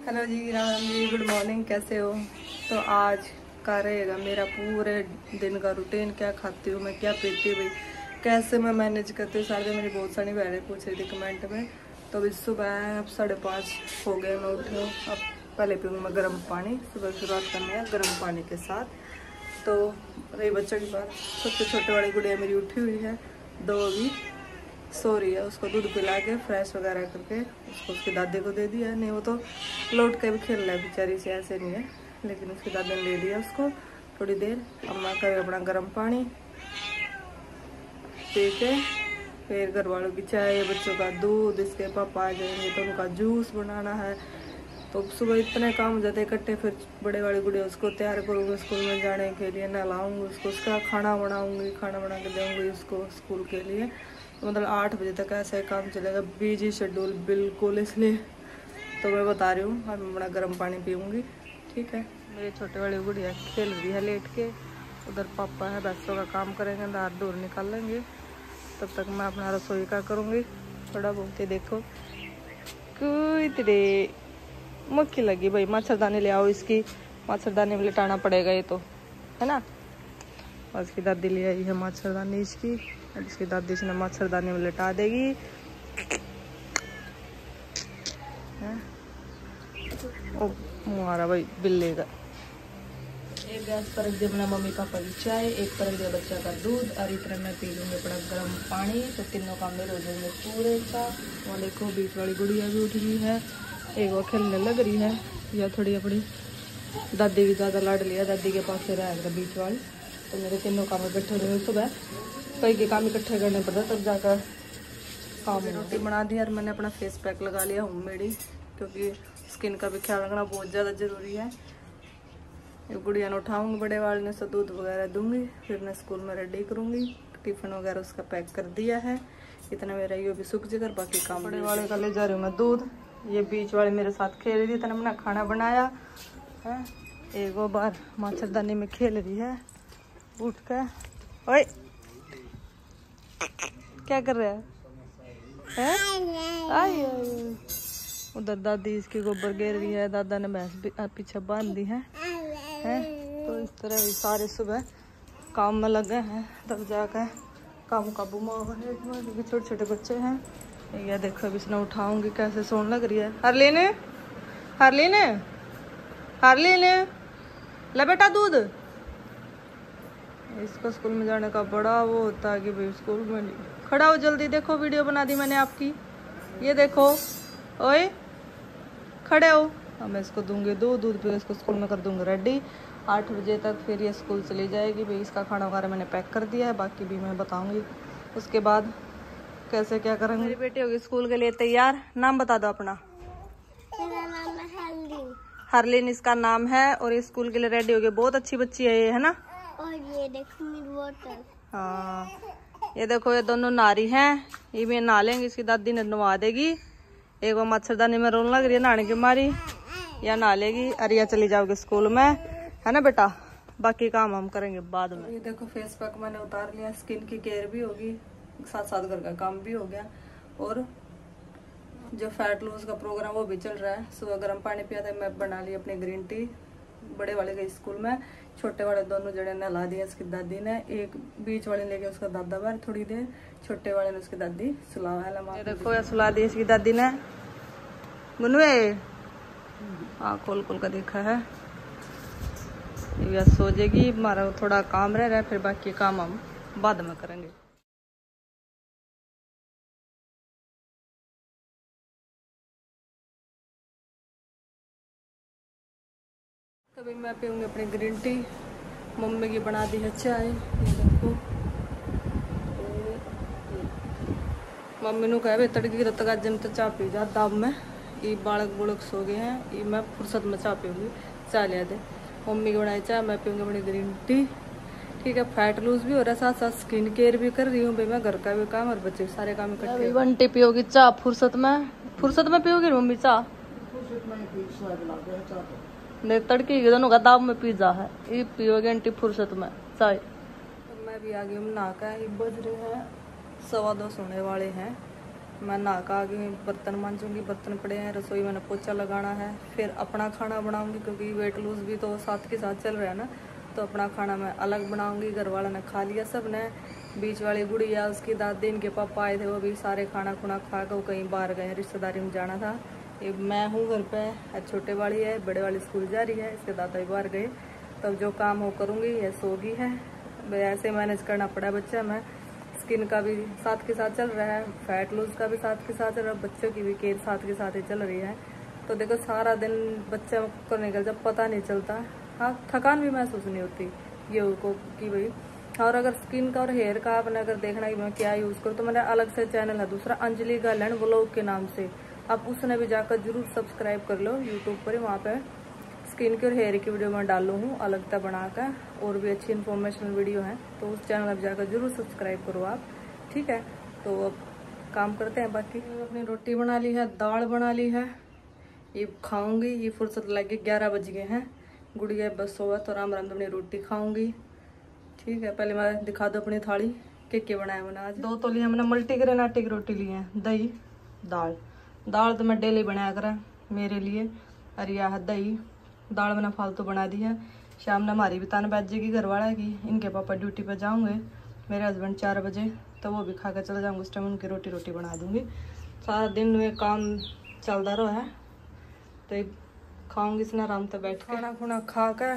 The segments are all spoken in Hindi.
Hello ji, Ram Ram ji, good morning. कैसे हो? तो आज का रहेगा मेरा पूरे दिन का रूटीन। क्या खाती हूँ मैं, क्या पीती हूँ, कैसे मैं मैनेज करती हूँ सारे दिन। मेरी बहुत सारी बहनें पूछ रही थी कमेंट में। तो अभी सुबह है, अब 5:30 हो गए, मैं उठी हूँ। अब पहले पीऊँगी मैं गर्म पानी। सुबह शुरुआत करनी है गर्म पानी के साथ। तो रही बच्चों की बात, सबसे छोटे वाली गुड़िया मेरी उठी हुई है, 2 अभी सो रही है। उसको दूध पिला के फ्रेश वगैरह करके उसको उसकी दादी को दे दिया। नहीं, वो तो लौट के भी खेल रहा है बेचारी से, ऐसे नहीं है, लेकिन उसकी दादी ने दे दिया उसको थोड़ी देर। अब मैं कर अपना गर्म पानी पी के फिर घर वालों की चाय, बच्चों का दूध, इसके पापा आ जाएंगे तो उनका जूस बनाना है। तो सुबह इतने काम हो जाते इकट्ठे। फिर बड़े वाली गुड़िया उसको तैयार करूँगी स्कूल में जाने के लिए, नहलाऊंगी उसको, उसका खाना बनाऊंगी, खाना बना के दूँगी उसको स्कूल के लिए। तो मतलब 8 बजे तक ऐसा ही काम चलेगा, बिजी शेड्यूल बिल्कुल। इसलिए तो मैं बता रही हूँ, अब मैं बड़ा गर्म पानी पीऊँगी, ठीक है। मेरी छोटे वाली गुड़िया खेल रही है लेट के, उधर पापा है भैंसों का काम करेंगे, दार दूर निकाल लेंगे। तब तक मैं अपना रसोई का करूँगी थोड़ा बहुत ही। देखो कुछ मुख्य लगी भाई, मच्छरदानी ले आओ, इसकी मच्छरदानी में लिटाना पड़ेगा ये तो, है ना। और इसकी दादी ले आई है मच्छरदानी इसकी, अब इसकी दादी इसने मच्छरदानी में लिटा देगी। ओ मारा भाई बिल्ले का। एक गैस पर रख दिया अपना मम्मी पापा की चाय, एक पर रख दिया बच्चा का दूध, और इतना मैं पी लूँगी अपना गर्म पानी। तो तीनों काम मेरे हो जाएंगे पूरे का। और देखो बीच वाली गुड़िया भी उठ गई है, एक वो खेलने लग रही है, या थोड़ी अपनी दादी भी ज़्यादा लाड लिया, दादी के पास से रहेगा बीच वाली। तो मेरे तीनों काम इकट्ठे हो रहे हैं सुबह, कई के काम इकट्ठे करने पड़ता तब जाकर काम। रोटी बना दी और मैंने अपना फेस पैक लगा लिया होममेड ही, क्योंकि स्किन का भी ख्याल रखना बहुत ज़्यादा ज़रूरी है। ये गुड़िया ने उठाऊंगी, बड़े वाले ने से दूध वगैरह दूंगी, फिर मैं स्कूल में रेडी करूँगी। टिफ़िन वगैरह उसका पैक कर दिया है, इतना मेरा ये भी सूख जाकर बाकी काम। बड़े वाले का ले जा रही हूँ मैं दूध, ये बीच वाले मेरे साथ खेल रही थी, इतना मैंने खाना बनाया है। एक वो बार मच्छरदानी में खेल रही है उठ के। ओए क्या कर रहा है? आई उधर दादी इसकी गोबर घेर रही है, दादा ने भैंस पीछे बांध दी है। तो इस तरह सारे सुबह काम में लगे हैं, तब जाकर काम काबू में होगा। क्योंकि छोटे छोटे बच्चे हैं। ये देखो अभी इसने उठाऊंगी, कैसे सोने लग रही है। हरलीन हरलीन हरलीन ले बेटा दूध। इसको स्कूल में जाने का बड़ा वो होता है कि भाई स्कूल में खड़ा हो जल्दी। देखो वीडियो बना दी मैंने आपकी, ये देखो। ओए खड़े हो। अब मैं इसको दूंगी दूध पे इसको स्कूल में कर दूंगी रेडी। 8 बजे तक फिर ये स्कूल चली जाएगी भाई। इसका खाना वगैरह मैंने पैक कर दिया है, बाकी भी मैं बताऊंगी उसके बाद कैसे क्या करेंगे। मेरी बेटी होगी स्कूल के लिए तैयार। नाम बता दो अपना। मेरा नाम है हरलीन। हरलीन इसका नाम है, और ये स्कूल के लिए रेडी हो गई। बहुत अच्छी बच्ची है ये, है ना। और ये देखो मेरी बोतल। हाँ ये देखो, ये दोनों नारी हैं, ये भी नहा लेंगे, इसकी दादी ने नवा देगी। एक वो मच्छरदानी में रोने लग रही है नहाने की मारी, या नहा लेगी। अरिया चली जाओगे स्कूल में, है ना बेटा। बाकी काम हम करेंगे बाद में। ये देखो फेस पैक मैंने उतार लिया, स्किन की केयर भी होगी, साथ साथ घर का काम भी हो गया। और जो फैट लॉस का प्रोग्राम वो भी चल रहा है। सुबह गर्म पानी पिया था, मैं बना ली अपनी ग्रीन टी। बड़े वाले गए स्कूल में, छोटे वाले दोनों जड़े नहला दिया इसकी दादी ने। एक बीच वाले लेके उसका दादा बाहर थोड़ी देर, छोटे वाले ने उसकी दादी सुला है। देखो या सुला दी इसकी दादी ने। मुनवे हाँ खोल खोल कर देखा है। या सो जाएगी, हमारा थोड़ा काम रह रहा है, फिर बाकी काम हम बाद में करेंगे। तभी मैं पीऊँगी अपनी ग्रीन टी। मम्मी की बना दी है चाय, ये देखो। मम्मी ने कहा तड़की तक आज जन तो चाय पी जा दाब में। ये बालक बुड़क सो गए हैं, ये मैं फुर्सत में चाय पीऊँगी। चाय लिया दे, मम्मी की बनाई चाय, मैं पीऊँगी अपनी ग्रीन टी, ठीक है। फैट लूज भी हो रहा है, साथ साथ स्किन केयर भी कर रही हूँ भाई मैं। घर का भी काम और बच्चे के सारे काम इकट्ठे। 1 टी पियोगी चाय फुर्सत में पियोगी मम्मी चाय। देख तड़की के दोनों का दाब में पिज्जा है, ये पियोगे आंटी फुर्सत में चाय। तो मैं भी आ गई हूँ नहा कर। ये बज रहे हैं 2:15 होने वाले हैं। मैं नहा का गई, बर्तन मांजूंगी, बर्तन पड़े हैं, रसोई मैंने पोछा लगाना है, फिर अपना खाना बनाऊंगी क्योंकि वेट लूज भी तो साथ के साथ चल रहा है ना, तो अपना खाना मैं अलग बनाऊंगी। घर वाला ने खा लिया सब ने, बीच वाली गुड़िया उसकी दादी इनके पापा आए थे, वो भी सारे खाना खुना खा के वो कहीं बाहर गए, रिश्तेदारी में जाना था। ये मैं हूँ घर पे, छोटे वाली है, बड़े वाली स्कूल जा रही है, इसके दादा भी बाहर गए। तब जो काम हो करूँगी, ये सोगी है, ऐसे मैनेज करना पड़ा बच्चा में। स्किन का भी साथ के साथ चल रहा है, फैट लूज का भी साथ के साथ चल रहा है, बच्चों की भी केयर साथ के साथ ही चल रही है। तो देखो सारा दिन बच्चा को निकल जब पता नहीं चलता, हाँ थकान भी महसूस नहीं होती ये को कि भाई। और अगर स्किन का और हेयर का आपने अगर देखना है कि मैं क्या यूज़ करूँ, तो मेरा अलग से चैनल है दूसरा, अंजलि गार्लैंड व्लॉग के नाम से, आप उसने भी जाकर जरूर सब्सक्राइब कर लो यूट्यूब पर। वहाँ पे स्किन की और हेयर की वीडियो मैं डालू हूँ अलगता बनाकर, और भी अच्छी इन्फॉर्मेशनल वीडियो है, तो उस चैनल में जाकर जरूर सब्सक्राइब करो आप, ठीक है। तो अब काम करते हैं बाकी। अपनी रोटी बना ली है, दाल बना ली है, ये खाऊंगी, ये फुर्सत लगे 11 बज गए हैं, गुड़िया बस सोवा तो आराम आराम अपनी रोटी खाऊंगी, ठीक है। पहले मैं दिखा दो अपनी थाली के बनाया मैंने आज। 2 तो लिए मैंने मल्टीग्रेन आटे की रोटी ली है, दही दाल, दाल तो मैं डेली बनाया करा मेरे लिए, और यह है दही, दाल मैंने फालतू बना दी है। शाम ने हमारी भी तान बैठ जाएगी घर वाला की, इनके पापा ड्यूटी पर जाऊँगे, मेरे हस्बैंड 4 बजे, तो वो भी खा कर चले जाऊँगे, उस टाइम उनकी रोटी बना दूँगी। सारा दिन में काम चलता रहा है, तो खाऊंगी इसने आराम से बैठ के। खाना खुना खा कर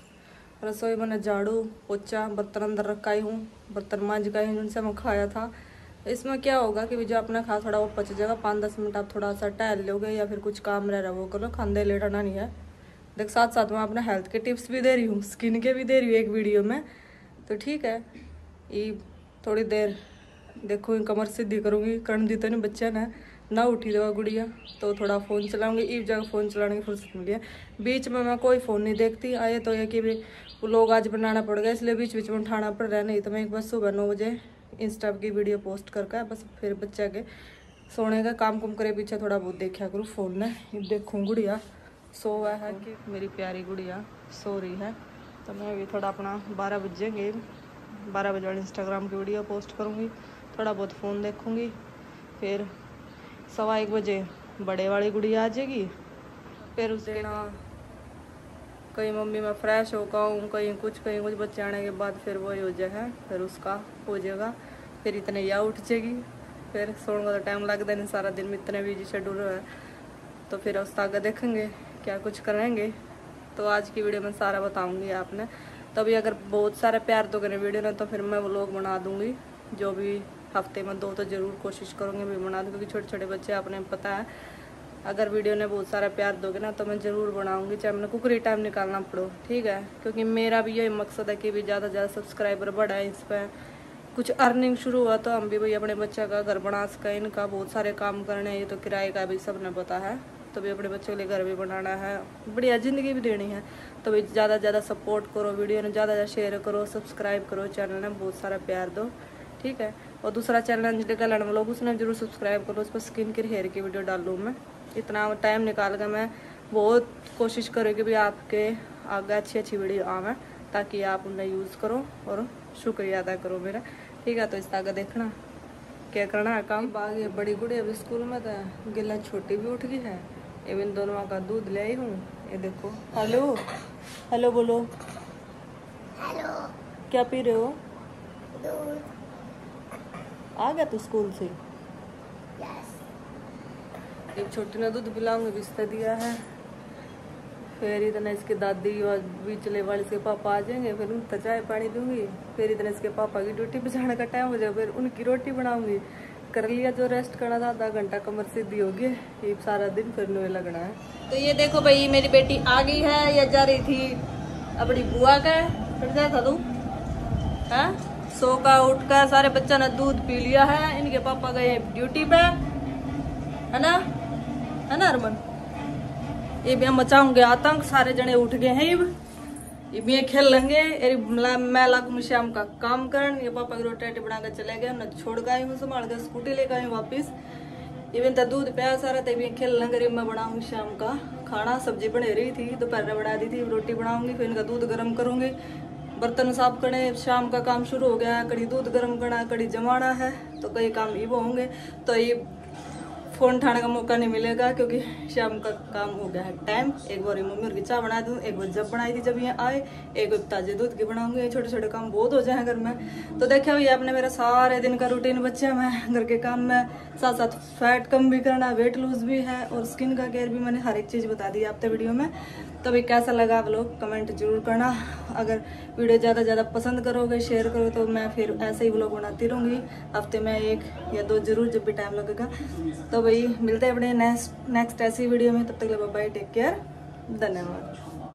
रसोई मैंने झाड़ू पोछा बर्तन अंदर रखाई हूँ, बर्तन मांझ गई हूँ जिनसे मैं खाया था। इसमें क्या होगा कि जो अपना खा थोड़ा वो पच जाएगा, 5-10 मिनट आप थोड़ा सा टहल लोगे या फिर कुछ काम रह रहा वो करो, खांदे लेटना नहीं है। देख साथ साथ मैं अपना हेल्थ के टिप्स भी दे रही हूँ, स्किन के भी दे रही हूँ एक वीडियो में, तो ठीक है। ये थोड़ी देर देखो कमर सीधी करूँगी, कर्ण दी तो नहीं बच्चा ने ना उठी देगा गुड़िया, तो थोड़ा फ़ोन चलाऊंगी, एक जगह फ़ोन चलाने की फुर्सत मिली है। बीच में मैं कोई फ़ोन नहीं देखती, आए तो ये कि वो लोग आज बनाना पड़ गया, इसलिए बीच बीच में उठाना पड़ रहा है, नहीं तो मैं एक बस सुबह 9 बजे इंस्टा की वीडियो पोस्ट करके बस फिर बच्चा के सोने का काम कुम करे पीछे थोड़ा बहुत देखा करूँ फ़ोन में। देखूँ गुड़िया सो हुआ है कि मेरी प्यारी गुड़िया सो रही है, तो मैं भी थोड़ा अपना 12 बजेंगे, 12 बजे वाली इंस्टाग्राम की वीडियो पोस्ट करूँगी, थोड़ा बहुत फ़ोन देखूँगी, फिर 1:15 बजे बड़े वाली गुड़िया आ जाएगी, फिर उसे ना कहीं मम्मी मैं फ्रेश हो पाऊँ, कहीं कुछ बच्चे आने के बाद फिर वही हो जाएगा, फिर उसका हो जाएगा, फिर इतने या उठ जाएगी, फिर सोने का तो टाइम लगता नहीं, सारा दिन में इतने बिजी शेड्यूल है, तो फिर उस आगे देखेंगे क्या कुछ करेंगे। तो आज की वीडियो में सारा बताऊँगी आपने, तभी अगर बहुत सारा प्यार तो करें वीडियो में तो फिर मैं व्लॉग बना दूँगी, जो भी हफ्ते में 2 तो ज़रूर कोशिश करूँगी भी बना दूँ, क्योंकि छोटे छोटे बच्चे आपने पता है, अगर वीडियो ने बहुत सारा प्यार दोगे ना तो मैं ज़रूर बनाऊँगी, चाहे मैंने कुकरी टाइम निकालना पड़ो, ठीक है। क्योंकि मेरा भी यही मकसद है कि भी ज़्यादा से ज़्यादा सब्सक्राइबर बढ़ाए, इस पर कुछ अर्निंग शुरू हुआ तो हम भी भाई अपने बच्चे का घर बना सकें, इनका बहुत सारे काम करने हैं, ये तो किराए का भी सबने पता है, तो भी अपने बच्चों के लिए घर भी बनाना है, बढ़िया ज़िंदगी भी देनी है, तो भी ज़्यादा से ज़्यादा सपोर्ट करो, वीडियो ने ज़्यादा से ज़्यादा शेयर करो, सब्सक्राइब करो, चैनल ने बहुत सारा प्यार दो, ठीक है। और दूसरा चैनल अंजलि गार्लैंड व्लॉग, उसने जरूर सब्सक्राइब करो, उस पर स्किन के हेयर की वीडियो डाल लूँ मैं, इतना टाइम निकाल कर मैं बहुत कोशिश करूँ कि भी आपके आगे अच्छी वीडियो आवे, ताकि आप उन्हें यूज़ करो और शुक्रिया अदा करो मेरा, ठीक है। तो इस आगे देखना क्या करना है काम। बाग ये बड़ी गुड़ी अभी स्कूल में तो गिला छोटी भी उठ गई है, ये इन दोनों का दूध ले आई हूँ, ये देखो। हेलो हेलो बोलो, हेलो, क्या पी रहे हो? दूध। आ गया तू स्कूल से? यस। एक छोटी ने दूध पिलाऊंगी, बिस्तर दिया है, फिर इतना इसके दादी और बीचले वाले इसके पापा आ जाएंगे, फिर उनका चाय पानी दूंगी, फिर इतना इसके पापा की ड्यूटी पे जाने का टाइम हो जाएगा, फिर उनकी रोटी बनाऊंगी, कर लिया जो रेस्ट करना था, आधा घंटा कमर सीधी होगी, ये सारा दिन फिर नोए लगना है। तो ये देखो भाई मेरी बेटी आ गई है, या जा रही थी अपनी बुआ का, फिर जाया था तू है, सो का उठ कर सारे बच्चा ने दूध पी लिया है, इनके पापा गए ड्यूटी पे, है ना अरमन, ये भी हम मचाऊंगे आतंक, सारे जने उठ गए हैं, ये भी खेल लेंगे, मैं लागू शाम का काम करन, ये पापा की रोटी बना कर चले गए, न छोड़ गए हूँ संभाल कर, स्कूटी लेकर आई वापिस, इवन तो दूध प्याज सारा तभी खेल लेंगे, मैं बनाऊंगी शाम का खाना, सब्जी बने रही थी दोपहर में बना दी थी, रोटी बनाऊंगी, फिर इनका दूध गर्म करूंगी, बर्तन साफ करने, शाम का काम शुरू हो गया, कड़ी दूध गर्म करना, कड़ी जमाना है, तो कई काम ये वो होंगे, तो ये फ़ोन उठाने का मौका नहीं मिलेगा क्योंकि शाम का काम हो गया है टाइम। एक बार मम्मी और की चाय बना दूँ, एक बार जब बनाई थी जब ये आए, एक बार ताजे दूध की बनाऊंगी। ये छोटे छोटे काम बहुत हो जाए घर में। तो देखा भैया आपने मेरा सारे दिन का रूटीन बच्चा में घर के काम में, साथ साथ फैट कम भी करना, वेट लूज भी है और स्किन का केयर भी। मैंने हर एक चीज़ बता दी आपने वीडियो में। तो भाई कैसा लगा आप लोग कमेंट जरूर करना। अगर वीडियो ज़्यादा पसंद करोगे, शेयर करो तो मैं फिर ऐसे ही व्लॉग बनाती रहूँगी। हफ्ते में 1 या 2 जरूर जब भी टाइम लगेगा। तो भाई मिलते हैं अपने नेक्स्ट ऐसी वीडियो में। तब तक के लिए बाय, टेक केयर, धन्यवाद।